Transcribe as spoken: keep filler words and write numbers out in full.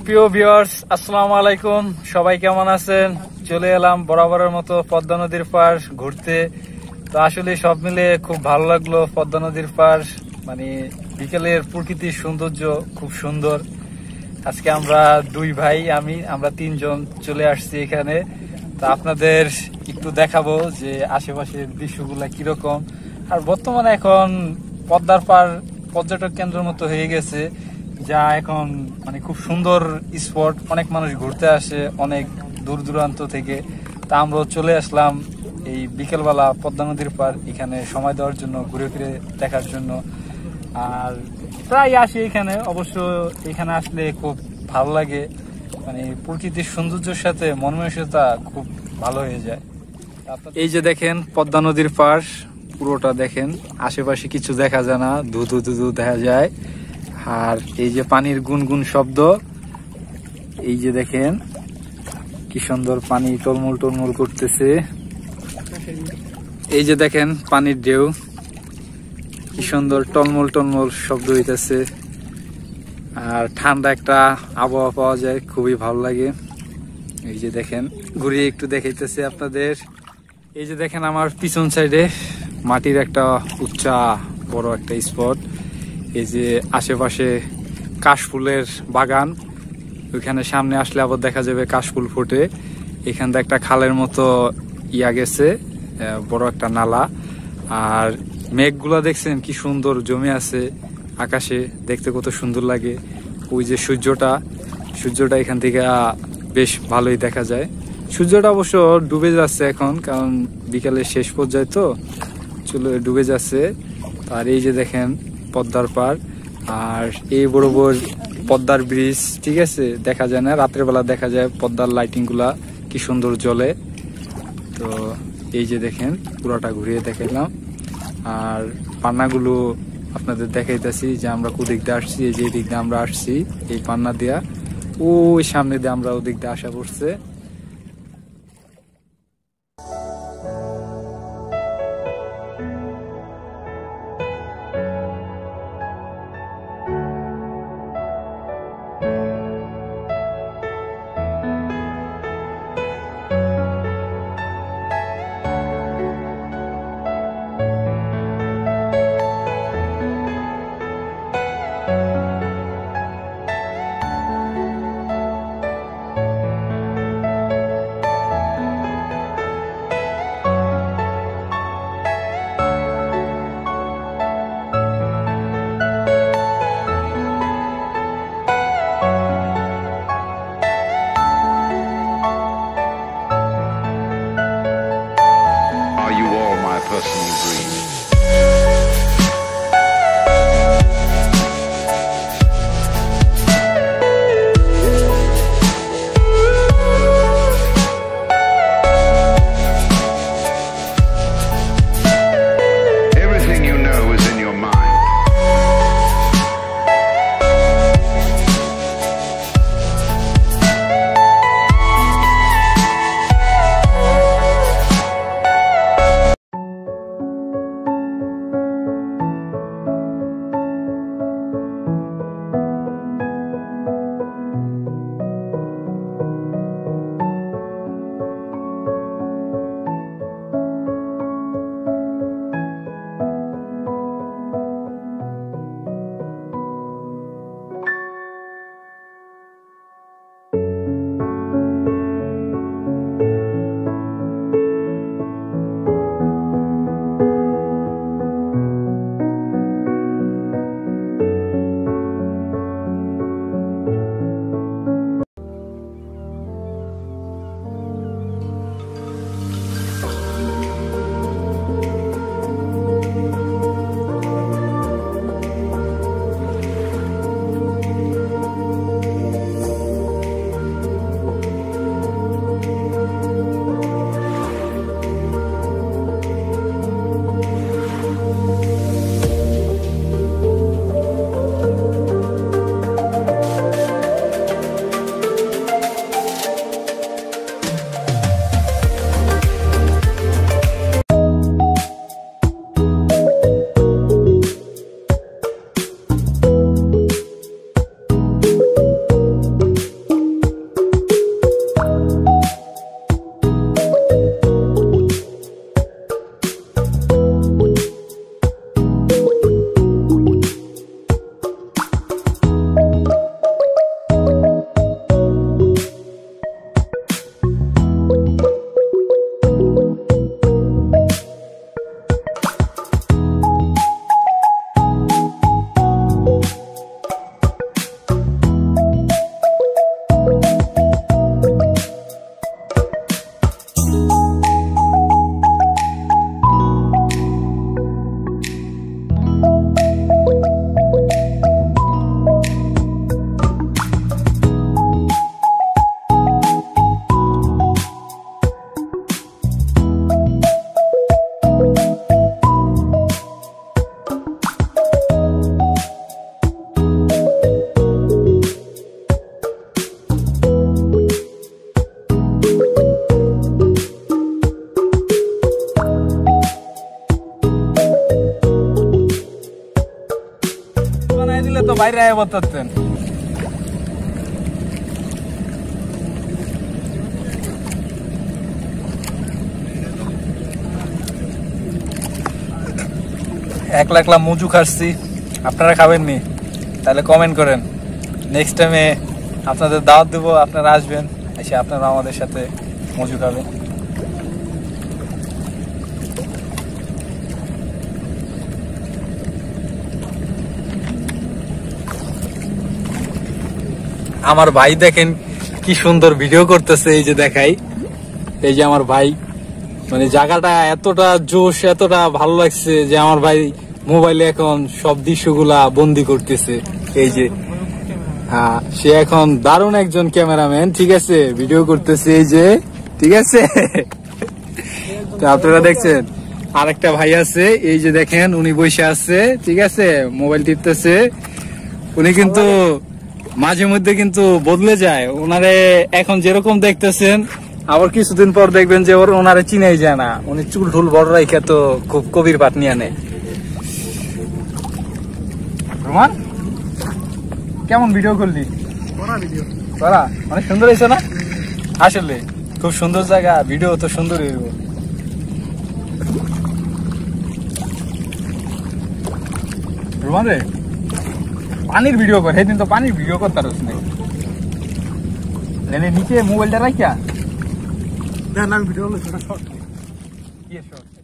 প্রিয় ভিউয়ার্স, আসসালামু আলাইকুম। সবাই কেমন আছেন? চলে এলাম বরাবরের মতো পদ্মা নদীর পার ঘুরতে। তো আসলে সব মিলে খুব ভালো লাগলো। পদ্মা নদীর পার মানে বিকেলের প্রকৃতির সৌন্দর্য খুব সুন্দর। আজকে আমরা দুই ভাই আমি আমরা তিনজন চলে আসছি এখানে। তো আপনাদের একটু দেখাবো যে আশেপাশের দৃশ্যগুলা কিরকম। আর বর্তমানে এখন পদ্মার পার পর্যটক কেন্দ্রের মতো হয়ে গেছে, যা এখন মানে খুব সুন্দর স্পট। অনেক মানুষ ঘুরতে আসে অনেক দূর দূরান্ত থেকে। তা আমরা চলে আসলাম এই বিকেলবেলা পদ্মা নদীর পার এখানে সময় দেওয়ার জন্য, ঘুরে ফিরে দেখার জন্য। আর প্রায় আসি এখানে। অবশ্য এখানে আসলে খুব ভালো লাগে, মানে প্রকৃতির সৌন্দর্যের সাথে মনমানসিকতা খুব ভালো হয়ে যায়। এই যে দেখেন পদ্মা নদীর পার পুরোটা দেখেন, আশেপাশে কিছু দেখা যায় না, ধু ধু ধু দেখা যায়। আর এই যে পানির গুনগুন শব্দ, এই যে দেখেন কি সুন্দর পানি টলমল টলমল করতেছে। এই যে দেখেন পানির ঢেউ কি সুন্দর টলমল টলমল শব্দ হইতেছে। আর ঠান্ডা একটা আবহাওয়া পাওয়া যায়, খুবই ভালো লাগে। এই যে দেখেন ঘুরিয়ে একটু দেখাইতেছে আপনাদের। এই যে দেখেন আমার পিছন সাইডে মাটির একটা উচ্চা বড় একটা স্পট। এই যে আশেপাশে কাশফুলের বাগান, ওইখানে সামনে আসলে আবার দেখা যাবে কাশফুল ফুটে। এখান থেকে একটা খালের মতো ইয়া গেছে, বড় একটা নালা। আর মেঘগুলা দেখছেন কি সুন্দর জমে আছে আকাশে, দেখতে কত সুন্দর লাগে। ওই যে সূর্যটা সূর্যটা এখান থেকে বেশ ভালোই দেখা যায়। সূর্যটা অবশ্য ডুবে যাচ্ছে এখন, কারণ বিকালের শেষ পর্যায়ে তো চলে ডুবে যাচ্ছে। আর এই যে দেখেন পদ্মার পার, আর এই বড় বড় পদ্মার ব্রিজ, ঠিক আছে, দেখা যায় না, রাত্রের বেলা দেখা যায় পদ্মার লাইটিং গুলা কি সুন্দর জ্বলে। তো এই যে দেখেন পুরাটা ঘুরিয়ে দেখাইলাম। আর পান্নাগুলো আপনাদের দেখাইতেছি যে আমরা কোদিক দিয়ে আসছি। এই যে দিক দিয়ে আমরা আসছি, এই পান্না দিয়া ওই সামনে দিয়ে আমরা ওদিক দিয়ে আসা পড়ছে। বাইরে আয় বলতেন। একলা একলা মজু খাচ্ছি, আপনারা খাবেননি? তাহলে কমেন্ট করেন, নেক্সট টাইমে আপনাদের দাওয়াত দেবো, আপনারা আসবেন, এসে আপনারা আমাদের সাথে মজু খাবেন। আমার ভাই দেখেন কি সুন্দর ভিডিও করতেছে, এই যে দেখাই, এই যে আমার ভাই, মানে জায়গাটা এতটা জোশ, এতটা ভালো লাগছে যে আমার ভাই মোবাইলে এখন সব দৃশ্যগুলা বন্দি করতেছে। এই যে হ্যাঁ, সে এখন দারুণ একজন ক্যামেরাম্যান, ঠিক আছে, ভিডিও করতেছে, এই যে, ঠিক আছে। তো আপনারা দেখছেন আরেকটা ভাই আছে, এই যে দেখেন উনি বসে আছে, ঠিক আছে, মোবাইল টিপতেছে। উনি কিন্তু মাঝে মধ্যে কিন্তু বদলে যায়, ওনারে এখন যেরকম দেখতেছেন আবার কিছুদিন পর দেখবেন যে ওর ওনারে চিনাই যায় না, উনি চুল ঠুল বড় রাইখা তো খুব কবির পাট নিয়ে নেয়। রোমান কেমন ভিডিও করলি? করা অনেক সুন্দর হয়েছে না? আসলে খুব সুন্দর জায়গা, ভিডিও তো সুন্দর হইব। রোমান রে পানির ভিডিও কর, সেদিন তো পানির ভিডিও করতে পারছ না, নিচে মোবাইলটা রাখিয়া। না না ভিডিও শর্ট।